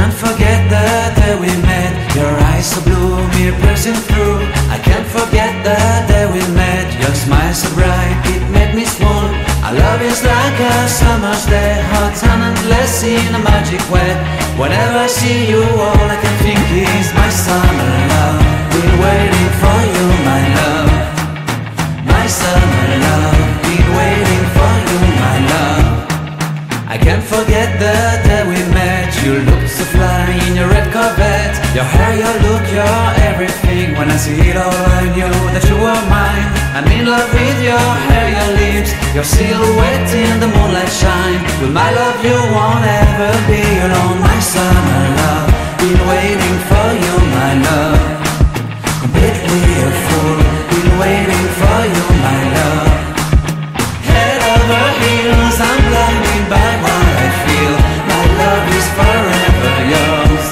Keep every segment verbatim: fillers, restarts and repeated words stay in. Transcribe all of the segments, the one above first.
can't forget the day we met. Your eyes so blue, me piercing through. I can't forget the day we met. Your smile so bright, it made me swoon. Our love is like a summer's day, hot and endless in a magic way. Whenever I see you, all I can think is my summer love. Been waiting for you, my love. My summer love. Been waiting for you, my love. I can't forget the day we met. You looked so fly in your red Corvette. Your hair, your look, your everything. When I see it all, I knew that you were mine. I'm in love with your hair, your lips, your silhouette in the moonlight shine. With my love you won't ever be alone. My summer love, been waiting for you, my love. Completely a fool, been waiting for you, my love. Head over heels, I'm blinded by what I feel. My love is forever yours.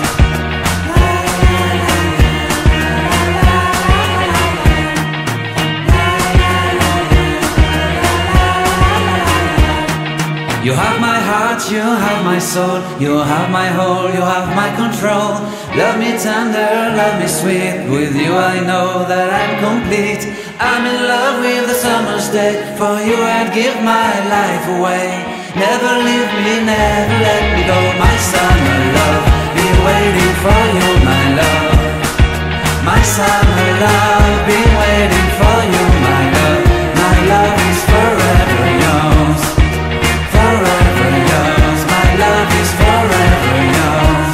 You have my heart, you have my soul. You have my whole, you have my control. Love me tender, love me sweet. With you I know that I'm complete. I'm in love with the summer's day. For you I'd give my life away. Never leave me, never let me go. My summer love, been waiting for you, my love. My summer love, been waiting for you, my love. My love is forever yours. Forever yours, my love is forever yours.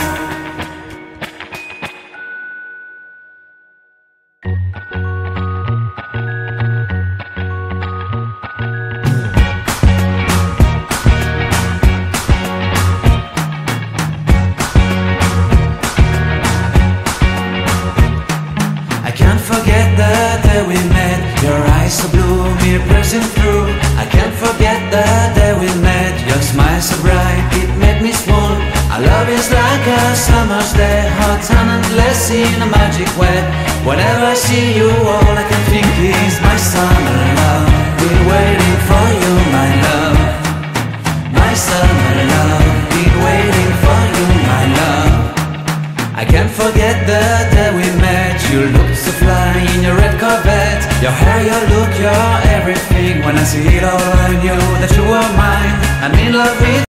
I can't forget the day we met. Your eyes so blue, me piercing through. I can't forget the day we met. Your smile so bright, it made me swoon. Our love is like a summer's day, hot and endless in a magic way. Whenever I see you, all I can think is my summer love. Been waiting for you, my love. My summer love, been waiting for you, my love. I can't forget the day we met. You looked so fly in your red Corvette. Your hair, your look, your everything. When I see it all, I knew that you were mine. I'm in love with